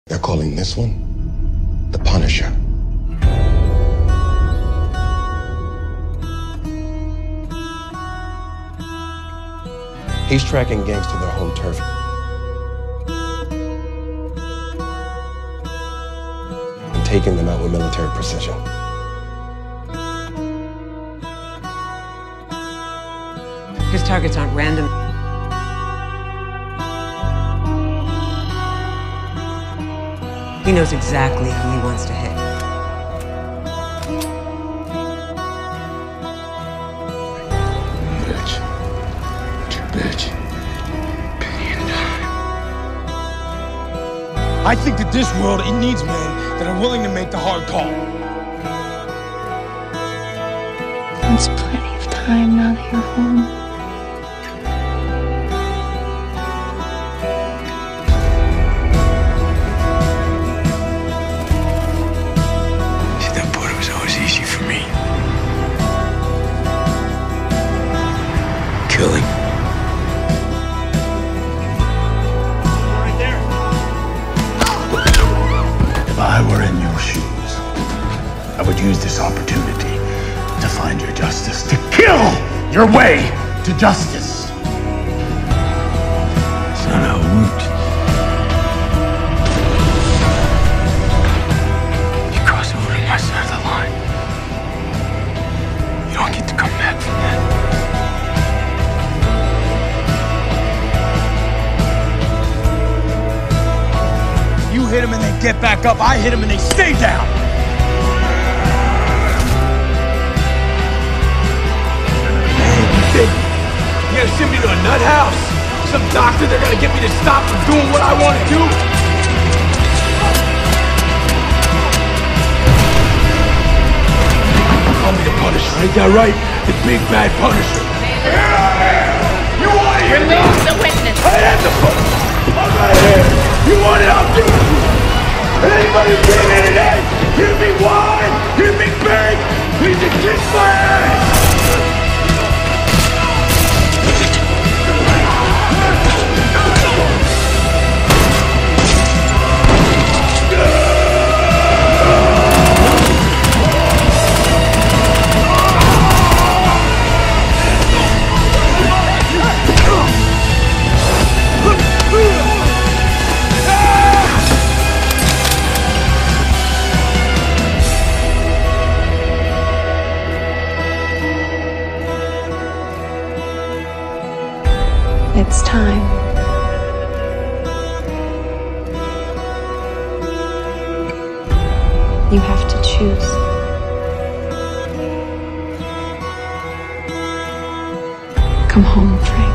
They're calling this one the Punisher. He's tracking gangs to their home turf and taking them out with military precision. His targets aren't random. He knows exactly who he wants to hit. Bitch. Bitch. I think that this world, it needs men that are willing to make the hard call. There's plenty of time now that you're home. Killing. Right there. If I were in your shoes, I would use this opportunity to find your justice, to kill your way to justice. It's not how it works. You cross over to my side of the line. You don't get to come back from that. You hit them and they get back up. I hit them and they stay down. Hey, you think you're gonna send me to a nut house? Some doctor they're gonna get me to stop from doing what I want to do? Call me the Punisher, ain't that right? The big bad Punisher. Get out here! You want it? Remove the witness. I am the Punisher. I'm right here. You want it? I'll give it to you. Anybody who came in today, hear me whine, hear me beg, need to kiss my ass. It's time. You have to choose. Come home, Frank.